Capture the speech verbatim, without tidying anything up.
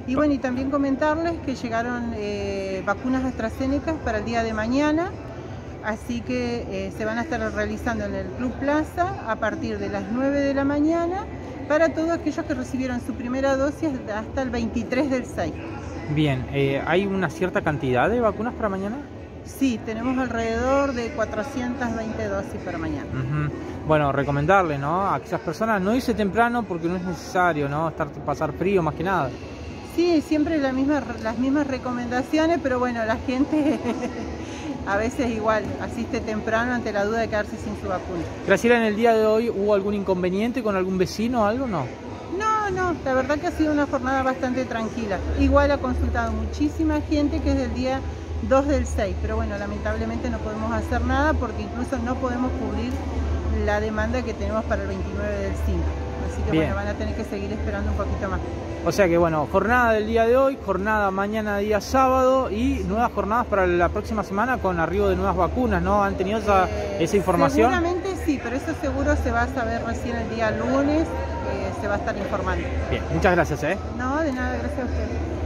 Y bueno, y también comentarles que llegaron eh, vacunas AstraZeneca para el día de mañana, así que eh, se van a estar realizando en el Club Plaza a partir de las nueve de la mañana para todos aquellos que recibieron su primera dosis hasta el veintitrés del seis. Bien, eh, ¿hay una cierta cantidad de vacunas para mañana? Sí, tenemos alrededor de cuatrocientas veinte dosis para mañana. Uh-huh. Bueno, recomendarle, ¿no?, a aquellas personas no irse temprano porque no es necesario, ¿no?, estar pasar frío más que nada. Sí, siempre la misma, las mismas recomendaciones, pero bueno, la gente a veces igual asiste temprano ante la duda de quedarse sin su vacuna. Graciela, ¿en el día de hoy hubo algún inconveniente con algún vecino o algo? No. No, no, la verdad que ha sido una jornada bastante tranquila. Igual ha consultado muchísima gente que es del día dos del seis, pero bueno, lamentablemente no podemos hacer nada porque incluso no podemos cubrir la demanda que tenemos para el veintinueve del cinco. Así que Bien. bueno, van a tener que seguir esperando un poquito más. O sea que bueno, jornada del día de hoy, jornada mañana día sábado y nuevas jornadas para la próxima semana con arribo de nuevas vacunas, ¿no? ¿Han tenido esa, Eh, esa información? Seguramente sí, pero eso seguro se va a saber recién el día lunes, eh, se va a estar informando. Bien, muchas gracias, ¿eh? No, de nada, gracias a ustedes.